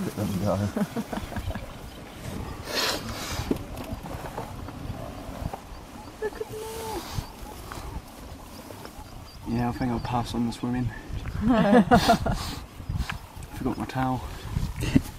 at them go. Look at me. Yeah, I think I'll pass on the swimming. Forgot my towel.